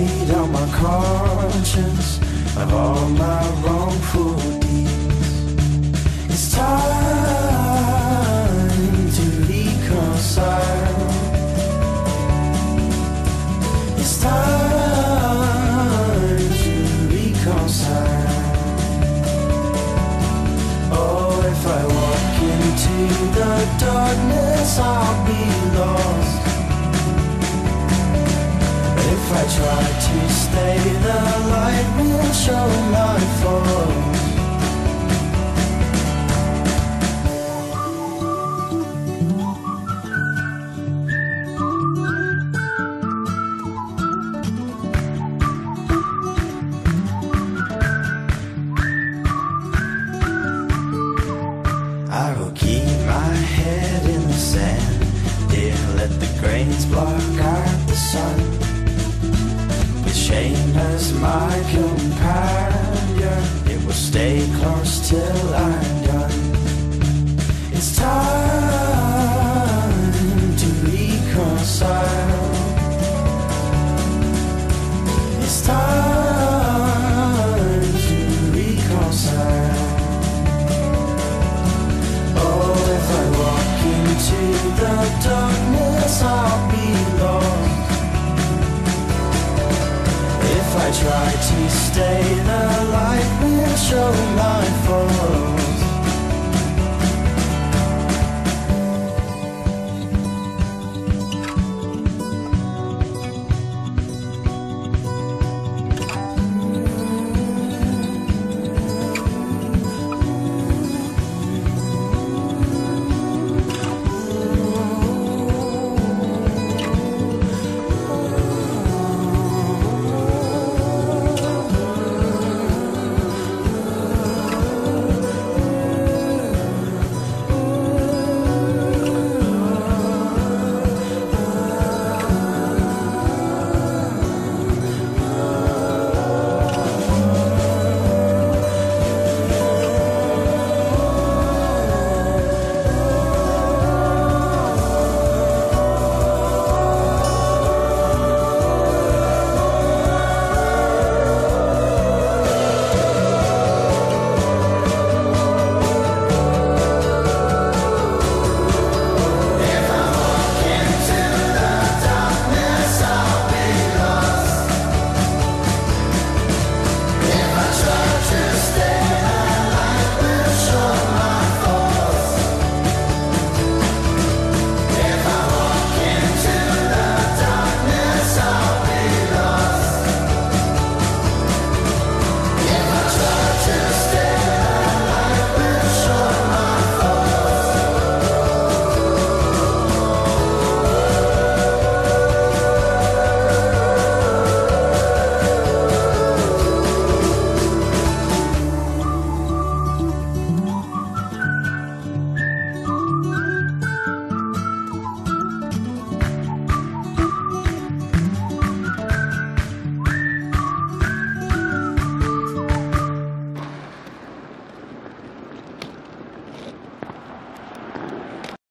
laid out my conscience of all my wrongful deeds. It's time to reconcile. It's time to reconcile. Oh, if I walk into the darkness, I'll be lost. If I try to stay, the light will show my faults. I will keep my head in the sand, dear, let the grains block out the sun. With shame as my companion, it will stay close till I'm done. It's time to reconcile. It's time to reconcile. Oh, if I walk into the darkness, I'll be lost. If I try to stay, the light will show my faults.